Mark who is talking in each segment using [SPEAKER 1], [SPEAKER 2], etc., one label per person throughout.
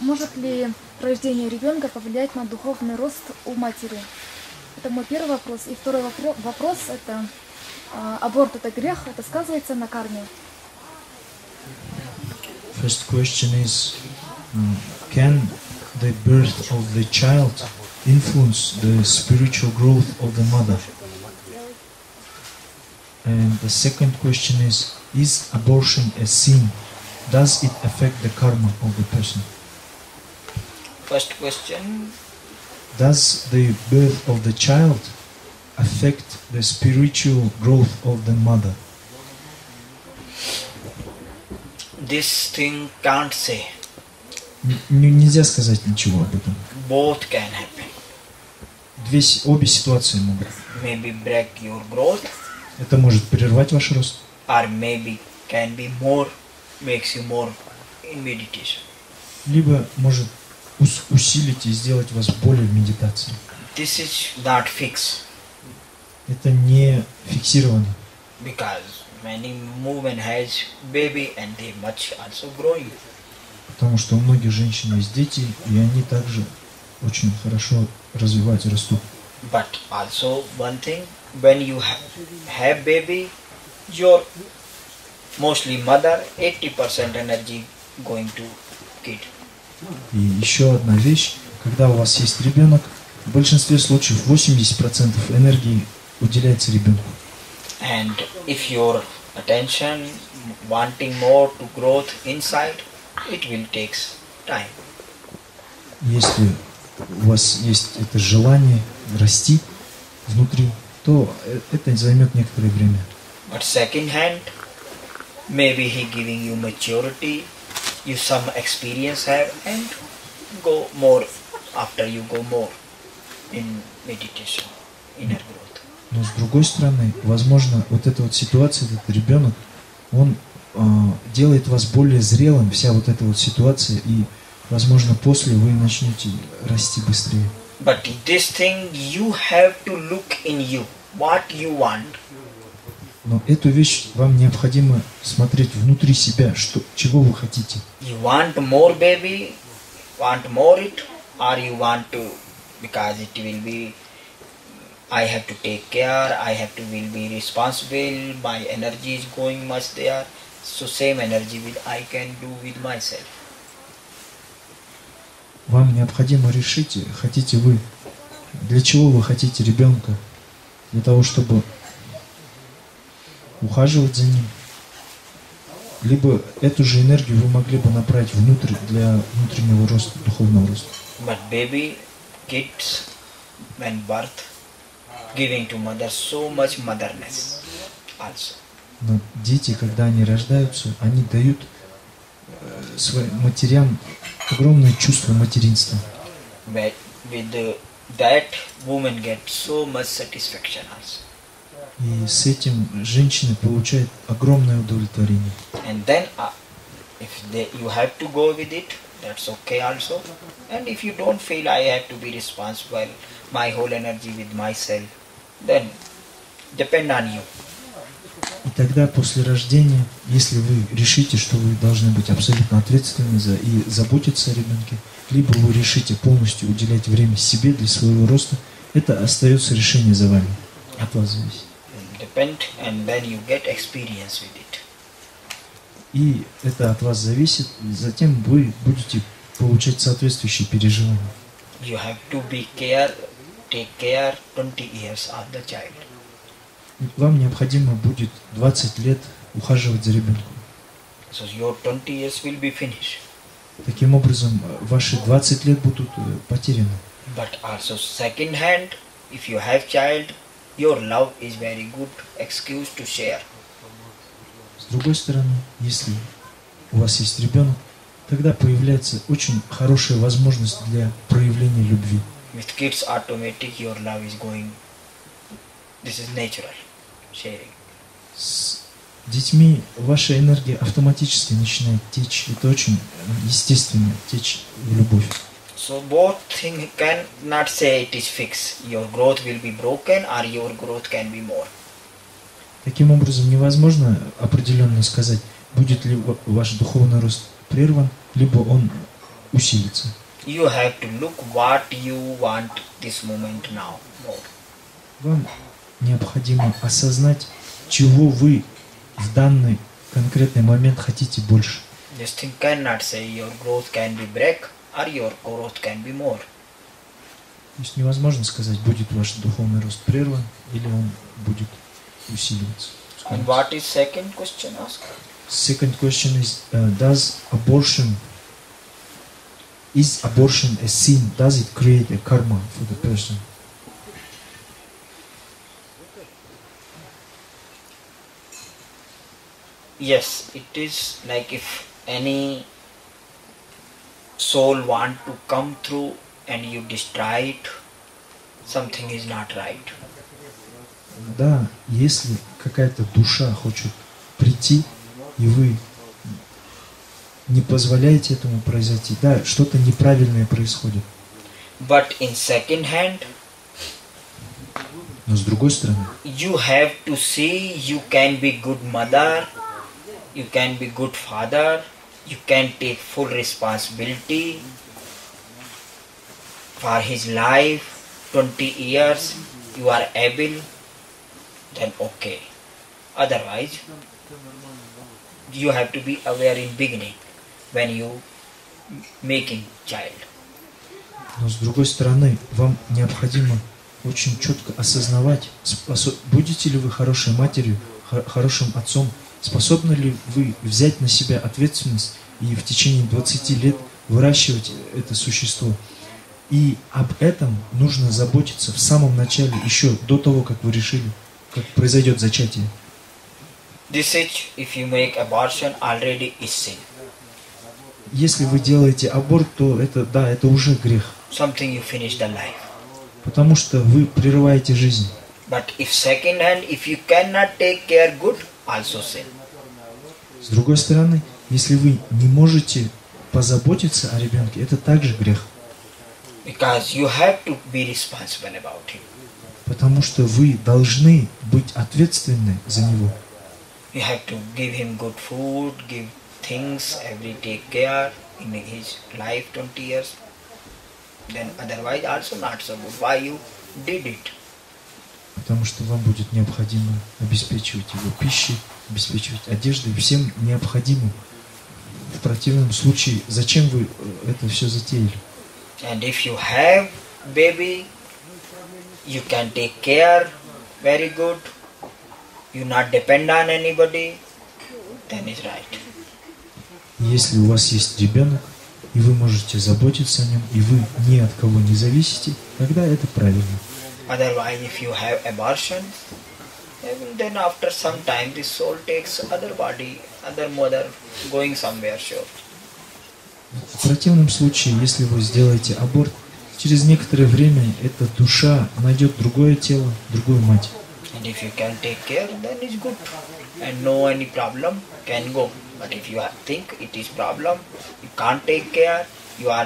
[SPEAKER 1] может ли рождение ребенка повлиять на духовный рост у матери? Это мой первый вопрос. И второй вопрос – это аборт – это грех, это сказывается на карме?
[SPEAKER 2] First question is, can the birth of the child influence the spiritual growth of the mother? And the second question is abortion a sin? Does it affect the karma of the person?
[SPEAKER 3] First question.
[SPEAKER 2] Does the birth of the child affect the spiritual growth of the mother?
[SPEAKER 3] This thing can't say.
[SPEAKER 2] Нельзя сказать ничего об этом.
[SPEAKER 3] Both can happen.
[SPEAKER 2] Обе ситуации могут.
[SPEAKER 3] Maybe break your growth.
[SPEAKER 2] Это может прервать ваш рост.
[SPEAKER 3] Or maybe can be more, makes you more in meditation.
[SPEAKER 2] Либо может усилить и сделать вас более в медитации.
[SPEAKER 3] This is not fixed.
[SPEAKER 2] Это не фиксировано.
[SPEAKER 3] Because many women has baby and they much also growing.
[SPEAKER 2] Потому что у многих женщин есть дети, и они также очень хорошо развиваются, растут.
[SPEAKER 3] But also one thing, when you have baby, your mostly mother 80% energy going to kid.
[SPEAKER 2] И еще одна вещь, когда у вас есть ребенок, в большинстве случаев 80% энергии уделяется ребенку.
[SPEAKER 3] And if your attention wanting more to growth inside, it will take time.
[SPEAKER 2] Если у вас есть это желание расти внутри, то это займет некоторое время.
[SPEAKER 3] But second hand, maybe he giving you maturity, you some experience have, and go more after you go more in meditation, inner growth.
[SPEAKER 2] Но с другой стороны, возможно, вот эта вот ситуация, этот ребенок, он делает вас более зрелым, вся вот эта вот ситуация, и, возможно, после вы начнете расти быстрее.
[SPEAKER 3] But this thing you have to look in you, what you want.
[SPEAKER 2] Но эту вещь вам необходимо смотреть внутри себя, чего вы хотите.
[SPEAKER 3] You want more baby, want more it, or you want to, because it will be, I have to take care, I have to will be responsible, my energy is going much there, so same energy will I can do with myself.
[SPEAKER 2] Вам необходимо решить, хотите вы, для чего вы хотите ребенка, для того, чтобы ухаживать за ним, либо эту же энергию вы могли бы направить внутрь для внутреннего роста, духовного роста.
[SPEAKER 3] But baby, kids, when birth, giving to mother so much motherness also.
[SPEAKER 2] Но дети, когда они рождаются, они дают своим матерям огромное чувство материнства.
[SPEAKER 3] But with that, woman gets so much satisfaction also.
[SPEAKER 2] И с этим женщины получают огромное удовлетворение.
[SPEAKER 3] And then, if you have to go with it, that's okay also. And if you don't feel I have to be responsible, my whole energy with myself, then depend on you.
[SPEAKER 2] И тогда после рождения, если вы решите, что вы должны быть абсолютно ответственны и заботиться о ребенке, либо вы решите полностью уделять время себе для своего роста, это остается решение за вами, от вас зависит.
[SPEAKER 3] Depend, and then you get experience with it.
[SPEAKER 2] И это от вас зависит, и затем вы будете получать соответствующие переживания.
[SPEAKER 3] You have to be take care 20 years of the child.
[SPEAKER 2] Вам необходимо будет 20 лет ухаживать за ребенком.
[SPEAKER 3] So your 20 years will be finished.
[SPEAKER 2] Таким образом, ваши 20 лет будут потеряны.
[SPEAKER 3] But also second hand, if you have child, your love is very good excuse to share.
[SPEAKER 2] С другой стороны, если у вас есть ребенок, тогда появляется очень хорошая возможность для проявления любви.
[SPEAKER 3] With kids, automatic your love is going. This is natural sharing.
[SPEAKER 2] С детьми ваша энергия автоматически начинает течь. Это очень естественно, течь в любовь.
[SPEAKER 3] So both things cannot say it is fixed. Your growth will be broken or your growth can be more.
[SPEAKER 2] Таким образом, невозможно определенно сказать, будет ли ваш духовный рост прерван, либо он усилится.
[SPEAKER 3] You have to look what you want this moment now more.
[SPEAKER 2] Вам необходимо осознать, чего вы в данный конкретный момент хотите больше.
[SPEAKER 3] This thing cannot say your growth can be break or your growth can be more.
[SPEAKER 2] То есть невозможно сказать, будет ваш духовный рост прерван или он будет усиливаться.
[SPEAKER 3] And what is second question asked?
[SPEAKER 2] Second question is, is abortion a sin? Does it create a karma for the person?
[SPEAKER 3] Yes, it is like if any soul want to come through and you destroy it, something is not right.
[SPEAKER 2] Да, если какая-то душа хочет прийти, и вы не позволяете этому произойти, да, что-то неправильное происходит.
[SPEAKER 3] But in second hand,
[SPEAKER 2] Но с другой стороны,
[SPEAKER 3] you have to see you can be good mother, you can be good father, you can take full responsibility for his life, 20 years, you are able, then okay. Otherwise, you have to be aware in beginning when you making child.
[SPEAKER 2] но с другой стороны, вам необходимо очень четко осознавать, будете ли вы хорошей матерью, хорошим отцом, способны ли вы взять на себя ответственность и в течение 20 лет выращивать это существо. И об этом нужно заботиться в самом начале, еще до того, как вы решили, как произойдет зачатие.
[SPEAKER 3] This is, if you make abortion, already is sin.
[SPEAKER 2] Если вы делаете аборт, то это, да, это уже грех.
[SPEAKER 3] Something you finish the life.
[SPEAKER 2] Потому что вы прерываете жизнь.
[SPEAKER 3] But if second hand, if you cannot take care good, also sin.
[SPEAKER 2] С другой стороны, если вы не можете позаботиться о ребенке, это также грех.
[SPEAKER 3] Because you have to be responsible about him.
[SPEAKER 2] Потому что вы должны быть ответственны за него.
[SPEAKER 3] You have to give him good food, give things, every take care in his life 20 years. Then otherwise also not so good. Why you did it?
[SPEAKER 2] Потому что вам будет необходимо обеспечивать его пищей, обеспечивать одеждой, всем необходимым. В противном случае, зачем вы это все затеяли?
[SPEAKER 3] And if you have baby, you can take care very good. You not depend on anybody, then it's right.
[SPEAKER 2] Если у вас есть ребенок, и вы можете заботиться о нем, и вы ни от кого не зависите, тогда это правильно.
[SPEAKER 3] Otherwise, if you have abortion, then after some time this soul takes other body, other mother, going somewhere sure.
[SPEAKER 2] В противном случае, если вы сделаете аборт, через некоторое время эта душа найдет другое тело, другую мать.
[SPEAKER 3] And if you can take care, then it's good. And no any problem, can go. But if you think it is problem, you can't take care, you are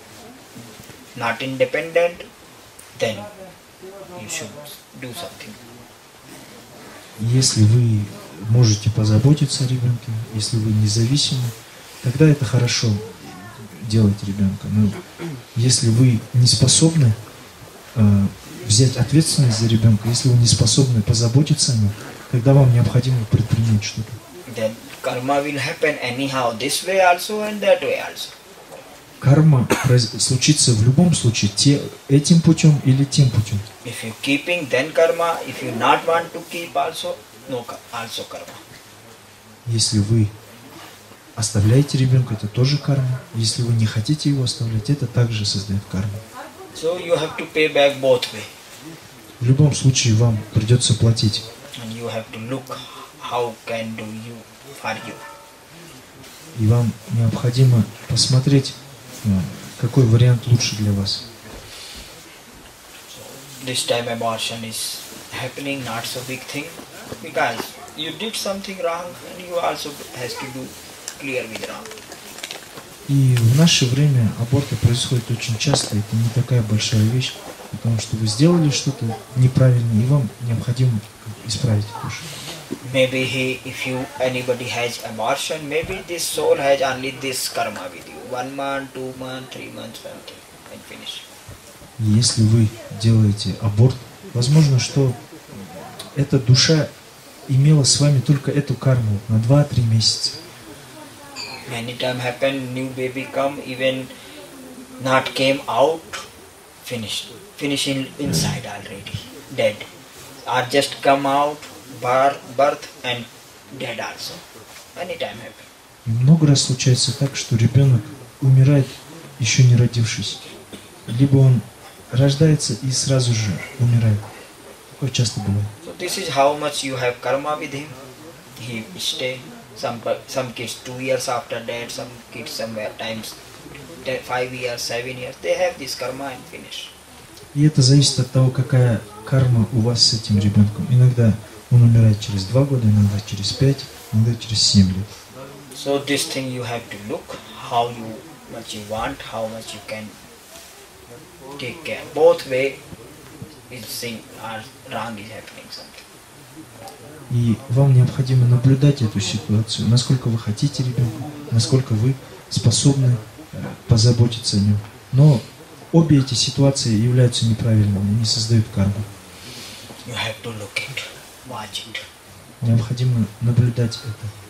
[SPEAKER 3] not independent, then you should do something.
[SPEAKER 2] Если вы можете позаботиться о ребенке, если вы независимы, тогда это хорошо делать ребенка. Но если вы не способны взять ответственность за ребенка, если вы не способны позаботиться о нем, тогда вам необходимо предпринять что-то.
[SPEAKER 3] Then karma will happen anyhow, this way also and that way also.
[SPEAKER 2] Карма случится в любом случае, этим путем или тем путем.
[SPEAKER 3] If you keeping, then karma. If you not want to keep also, no, also karma.
[SPEAKER 2] Если вы оставляете ребенка, это тоже карма. Если вы не хотите его оставлять, это также создает карму.
[SPEAKER 3] So you have to pay back both way.
[SPEAKER 2] В любом случае вам придется платить.
[SPEAKER 3] And you have to look how can do you for you.
[SPEAKER 2] И вам необходимо посмотреть, какой вариант лучше для вас.
[SPEAKER 3] This time abortion is happening, not so big thing, because you did something wrong and you also has to do clear with wrong.
[SPEAKER 2] И в наше время аборты происходят очень часто. Это не такая большая вещь, потому что вы сделали что-то неправильно, и вам необходимо исправить это.
[SPEAKER 3] Maybe if anybody has abortion, maybe this soul has only this karma with you. 1 month, 2 months, 3 months, something, and finish.
[SPEAKER 2] Если вы делаете аборт, возможно, что эта душа имела с вами только эту карму на 2-3 месяца.
[SPEAKER 3] Many time happen, new baby come, even not came out, finished. Finishing inside already, dead. Or just come out, birth and dead also. Many time happen.
[SPEAKER 2] Много раз случается так, что ребенок умирает, еще не родившись. Либо он рождается и сразу же умирает. Такое часто бывает.
[SPEAKER 3] So this is how much you have karma with him. He stay. Some kids 2 years after that, some kids somewhere times 5 years, 7 years. They have this karma and finish.
[SPEAKER 2] И это зависит от того, какая карма у вас с этим ребенком. Иногда он умирает через 2 года, иногда через 5, иногда через 7 лет.
[SPEAKER 3] So this thing you have to look how much you want, how much you can take care. Both way is thing are wrong is happening something.
[SPEAKER 2] И вам необходимо наблюдать эту ситуацию, насколько вы хотите ребенка, насколько вы способны позаботиться о нем. Но обе эти ситуации являются неправильными, они создают карму.
[SPEAKER 3] You have to look it, watch it.
[SPEAKER 2] Необходимо наблюдать это.